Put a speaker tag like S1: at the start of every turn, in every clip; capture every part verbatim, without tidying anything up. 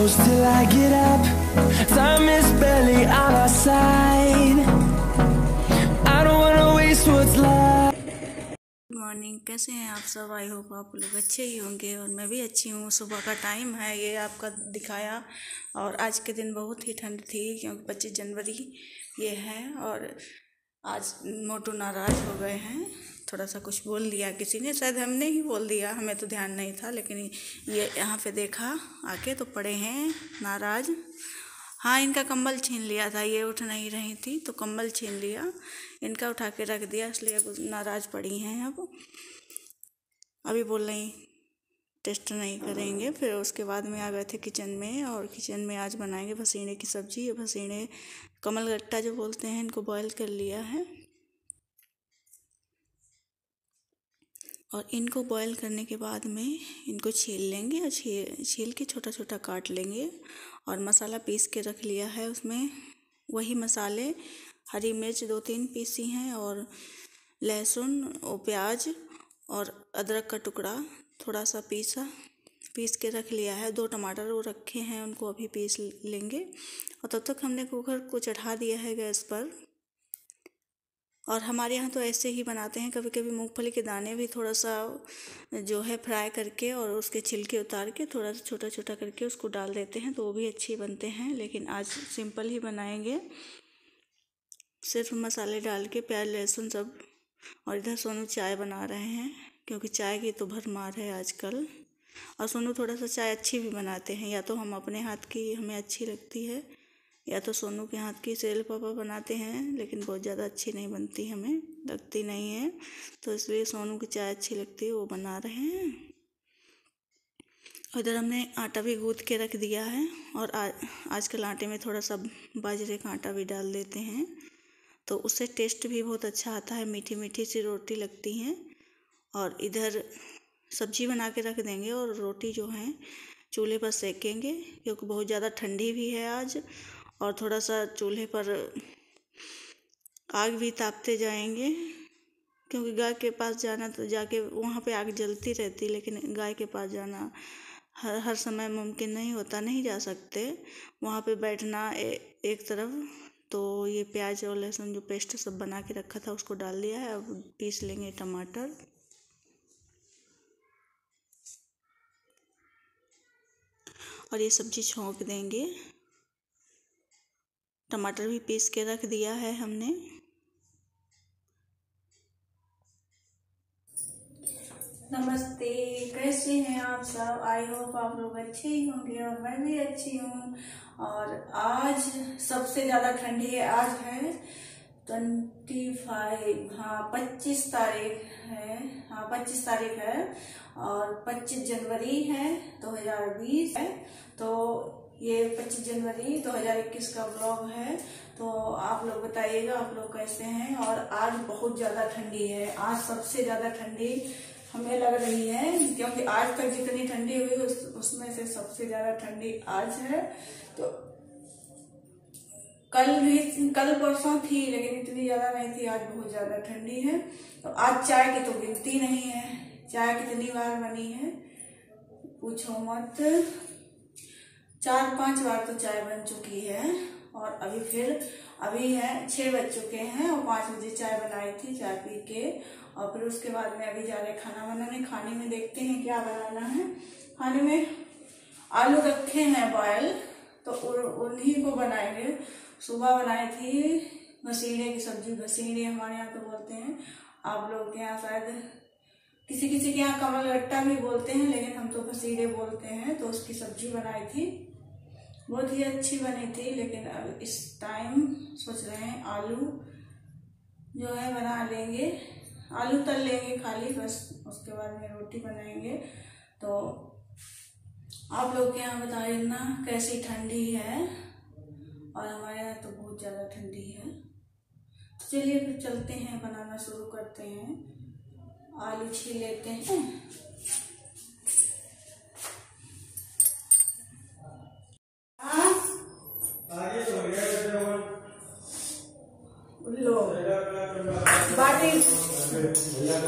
S1: close till I get up. Time is barely on our side. I don't wanna waste what's left.
S2: Good morning, कैसे हैं आप सब? I hope आप लोग अच्छे ही होंगे और मैं भी अच्छी हूँ। सुबह का टाइम है, ये आपका दिखाया। और आज के दिन बहुत ही ठंड थी क्योंकि पच्चीस जनवरी ये है। और आज मोटू नाराज़ हो गए हैं, थोड़ा सा कुछ बोल दिया किसी ने, शायद हमने ही बोल दिया, हमें तो ध्यान नहीं था। लेकिन ये यहाँ पे देखा आके तो पड़े हैं नाराज़। हाँ, इनका कंबल छीन लिया था, ये उठ नहीं रही थी तो कंबल छीन लिया, इनका उठा के रख दिया, इसलिए नाराज़ पड़ी हैं। अब अभी बोल रही टेस्ट नहीं करेंगे। फिर उसके बाद में आ गए थे किचन में, और किचन में आज बनाएंगे भसीने की सब्ज़ी। ये भसीने कमल गट्टा जो बोलते हैं, इनको बॉईल कर लिया है और इनको बॉईल करने के बाद में इनको छील लेंगे और छील छील के छोटा छोटा काट लेंगे। और मसाला पीस के रख लिया है, उसमें वही मसाले, हरी मिर्च दो तीन पीसी हैं, और लहसुन और प्याज और अदरक का टुकड़ा थोड़ा सा पीसा पीस के रख लिया है। दो टमाटर वो रखे हैं, उनको अभी पीस लेंगे। और तब तक हमने कुकर को चढ़ा दिया है गैस पर। और हमारे यहाँ तो ऐसे ही बनाते हैं, कभी कभी मूंगफली के दाने भी थोड़ा सा जो है फ्राई करके और उसके छिलके उतार के थोड़ा सा छोटा छोटा करके उसको डाल देते हैं, तो वो भी अच्छी बनते हैं। लेकिन आज सिंपल ही बनाएंगे, सिर्फ मसाले डाल के, प्याज लहसुन सब। और इधर सोनू चाय बना रहे हैं क्योंकि चाय की तो भरमार है आजकल। और सोनू थोड़ा सा चाय अच्छी भी बनाते हैं, या तो हम अपने हाथ की हमें अच्छी लगती है, या तो सोनू के हाथ की सेल पापा बनाते हैं, लेकिन बहुत ज़्यादा अच्छी नहीं बनती, हमें लगती नहीं है, तो इसलिए सोनू की चाय अच्छी लगती है, वो बना रहे हैं। उधर हमने आटा भी गूँथ के रख दिया है, और आज आजकल आटे में थोड़ा सा बाजरे का आटा भी डाल देते हैं, तो उससे टेस्ट भी बहुत अच्छा आता है, मीठी मीठी सी रोटी लगती हैं। और इधर सब्जी बना के रख देंगे और रोटी जो है चूल्हे पर सेकेंगे, क्योंकि बहुत ज़्यादा ठंडी भी है आज। और थोड़ा सा चूल्हे पर आग भी तापते जाएंगे, क्योंकि गाय के पास जाना तो जाके वहाँ पे आग जलती रहती, लेकिन गाय के पास जाना हर हर समय मुमकिन नहीं होता, नहीं जा सकते वहाँ पे बैठना ए, एक तरफ। तो ये प्याज और लहसुन जो पेस्ट सब बना के रखा था उसको डाल दिया है। अब पीस लेंगे टमाटर, और ये सब्जी छोंक देंगे। टमाटर भी पीस के रख दिया है हमने। नमस्ते, कैसे हैं आप सब? आई होप आप लोग अच्छे ही होंगे और मैं भी अच्छी हूँ। और आज सबसे ज़्यादा ठंडी है, आज है ट्वेंटी फाइव, हाँ पच्चीस तारीख है, हाँ पच्चीस तारीख है, और पच्चीस जनवरी है दो हज़ार बीस है। तो ये पच्चीस जनवरी दो हज़ार इक्कीस का ब्लॉग है। तो आप लोग बताइएगा आप लोग कैसे हैं। और आज बहुत ज़्यादा ठंडी है, आज सबसे ज़्यादा ठंडी हमें लग रही है, क्योंकि आज तक जितनी ठंडी हुई उस, उसमें से सबसे ज़्यादा ठंडी आज है। तो कल भी, कल परसों थी लेकिन इतनी ज़्यादा नहीं थी, आज बहुत ज़्यादा ठंडी है। तो आज चाय की तो गिनती नहीं है, चाय कितनी बार बनी है पूछो मत, चार पांच बार तो चाय बन चुकी है। और अभी फिर अभी है छः बज चुके हैं और पाँच बजे चाय बनाई थी, चाय पी के। और फिर उसके बाद में अभी जा रहे खाना बनाने। खाने में देखते हैं क्या बनाना है। खाने में आलू रखे हैं बॉयल, तो उन्हीं को बनाएंगे। सुबह बनाई थी भसीने की सब्जी, भसीने हमारे यहाँ तो बोलते हैं, आप लोग के यहाँ शायद किसी किसी के यहाँ कमल गट्टा भी बोलते हैं, लेकिन हम तो भसीने बोलते हैं। तो उसकी सब्जी बनाई थी, बहुत ही अच्छी बनी थी। लेकिन अब इस टाइम सोच रहे हैं आलू जो है बना लेंगे, आलू तल लेंगे खाली, बस उसके बाद में रोटी बनाएंगे। तो आप लोग के यहाँ बताइए ना कैसी ठंडी है, और हमारे यहाँ तो बहुत ज़्यादा ठंडी है। तो चलिए फिर चलते हैं, बनाना शुरू करते हैं। आलू छील लेते हैं। लो बाटी,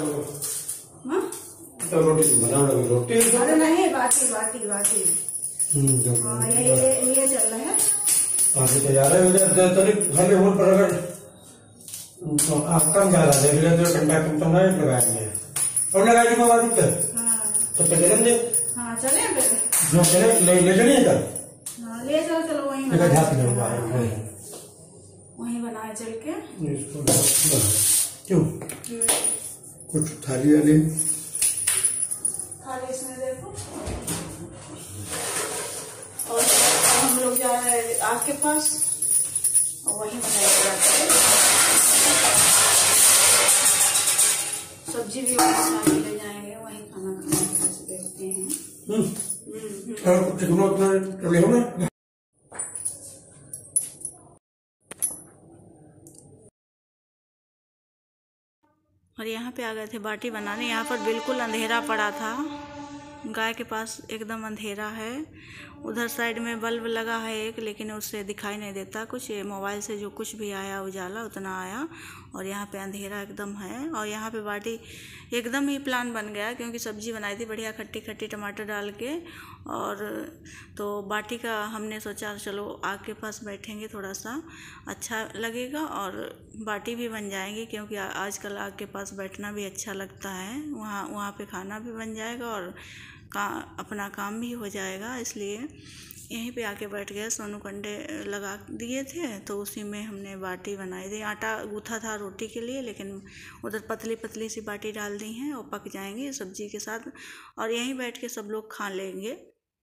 S2: हाँ तो रोटी तो बना लो, रोटी अरे नहीं, बाटी बाटी बाटी हाँ ये ये ये चल रहा है
S3: आगे तैयार है खाली होल पर अगर आप कम ज्यादा देख लेते हो घंटा कम तो नहीं लगाएंगे और लगा के बाद दिक्कत तो चले
S2: हाँ चले
S3: जो चले ले ले चलिए इधर
S2: हाँ ले जाओ चलो वहीं वहीं बनाए चल के
S3: क्यों कुछ थाली वाली
S2: थाली इसमें देखो और हम लोग जा रहे हैं आग के पास और वहीं बनाया जाता है सब्जी भी वहीं ले जाएंगे वहीं खाना खाने देखते हैं।
S3: चिकनो अपना हो ना
S2: और यहाँ पे आ गए थे बाटी बनाने। यहाँ पर बिल्कुल अंधेरा पड़ा था, गाय के पास एकदम अंधेरा है। उधर साइड में बल्ब लगा है एक, लेकिन उससे दिखाई नहीं देता कुछ। ये मोबाइल से जो कुछ भी आया उजाला उतना आया और यहाँ पे अंधेरा एकदम है। और यहाँ पे बाटी एकदम ही प्लान बन गया क्योंकि सब्जी बनाई थी बढ़िया खट्टी खट्टी टमाटर डाल के। और तो बाटी का हमने सोचा चलो आग के पास बैठेंगे थोड़ा सा अच्छा लगेगा और बाटी भी बन जाएंगी क्योंकि आजकल आग के पास बैठना भी अच्छा लगता है। वहाँ वहाँ पे खाना भी बन जाएगा और का अपना काम भी हो जाएगा, इसलिए यहीं पे आके बैठ गए। सोनू कंडे लगा दिए थे तो उसी में हमने बाटी बनाई थी। आटा गूथा था रोटी के लिए, लेकिन उधर पतली पतली सी बाटी डाल दी हैं और पक जाएंगी सब्जी के साथ और यहीं बैठ के सब लोग खा लेंगे।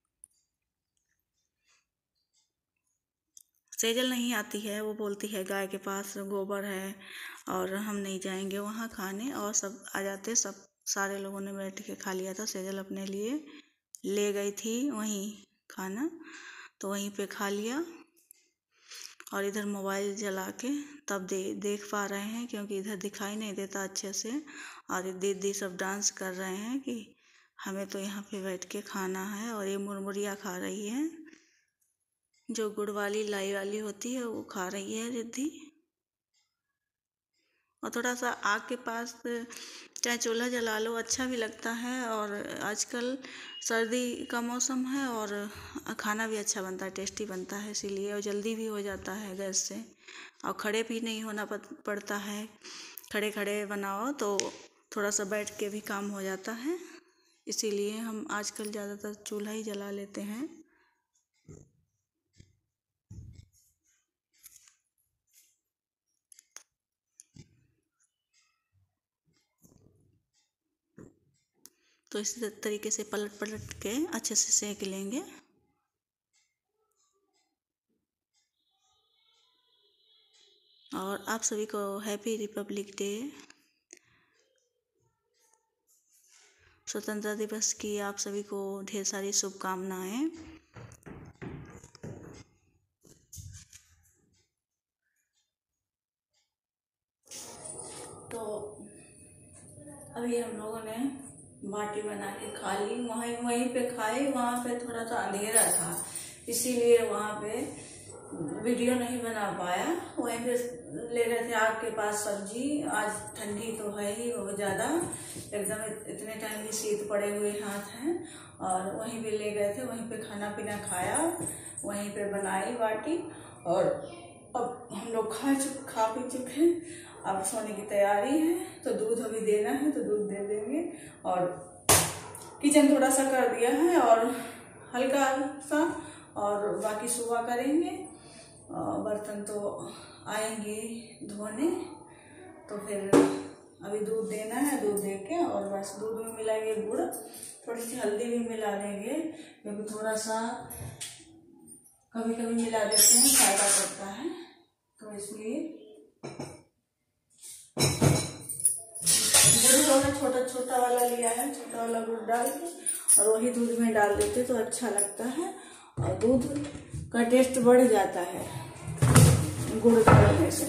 S2: सेजल नहीं आती है, वो बोलती है गाय के पास गोबर है और हम नहीं जाएंगे वहाँ खाने। और सब आ जाते, सब सारे लोगों ने बैठ के खा लिया था। सेजल अपने लिए ले गई थी वहीं खाना, तो वहीं पे खा लिया। और इधर मोबाइल जला के तब दे देख पा रहे हैं क्योंकि इधर दिखाई नहीं देता अच्छे से। और दीदी सब डांस कर रहे हैं कि हमें तो यहाँ पे बैठ के खाना है। और ये मुरमुरिया खा रही है, जो गुड़ वाली लाई वाली होती है वो खा रही है रिद्धि। और थोड़ा सा आग के पास चाहे चूल्हा जला लो अच्छा भी लगता है। और आजकल सर्दी का मौसम है और खाना भी अच्छा बनता है, टेस्टी बनता है, इसीलिए। और जल्दी भी हो जाता है गैस से और खड़े भी नहीं होना पड़ता है। खड़े खड़े बनाओ तो थोड़ा सा बैठ के भी काम हो जाता है, इसीलिए हम आजकल ज़्यादातर चूल्हा ही जला लेते हैं। तो इसी तरीके से पलट पलट के अच्छे से सेक लेंगे। और आप सभी को हैप्पी रिपब्लिक डे, स्वतंत्रता दिवस की आप सभी को ढेर सारी शुभकामनाएं। तो अभी हम लोगों ने बाटी बना के खा ली, वहीं वहीं पे खाई। वहाँ पे थोड़ा सा अंधेरा था इसीलिए वहाँ पे वीडियो नहीं बना पाया। वहीं पे ले गए थे आग के पास सब्जी। आज ठंडी तो है ही बहुत ज़्यादा, एकदम इतने टाइम भी शीत पड़े हुए हाथ हैं। और वहीं पे ले गए थे, वहीं पे खाना पीना खाया, वहीं पे बनाई बाटी। और अब हम लोग खा चुके खा पी चुके हैं, अब सोने की तैयारी है। तो दूध अभी देना है तो दूध दे देंगे। और किचन थोड़ा सा कर दिया है और हल्का सा, और बाकी सुबह करेंगे। बर्तन तो आएंगे धोने, तो फिर अभी दूध देना है, दूध दे के और बस दूध में मिलाएंगे गुड़, थोड़ी सी हल्दी भी मिला देंगे क्योंकि थोड़ा सा कभी कभी मिला देते हैं, फायदा करता है। तो इसलिए गुड़ छोटा छोटा वाला लिया है, छोटा वाला गुड़ डाल के और वही दूध में डाल देते तो अच्छा लगता है और दूध का टेस्ट बढ़ जाता है गुड़ डालने से।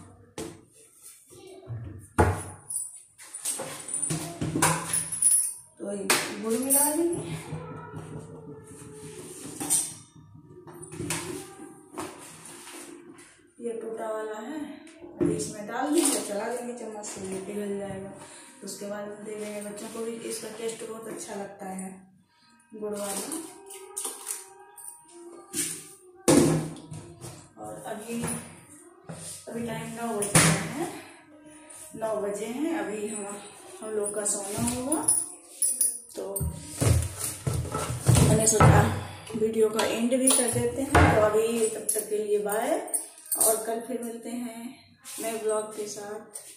S2: तो गुड़ मिला देंगे। ये टूटा वाला है, इसमें डाल देंगे, चला देंगे चम्मच से, ये पिघल जाएगा। उसके बाद दे देंगे बच्चों को भी, इसका टेस्ट बहुत अच्छा लगता है गुड़ वाला। अभी अभी टाइम नौ बज रहा है, नौ बजे हैं। अभी हम हम लोग का सोना होगा, तो मैंने सोचा वीडियो का एंड भी कर देते हैं। तो अभी तब तक के लिए बाय, और कल फिर मिलते हैं नए ब्लॉग के साथ।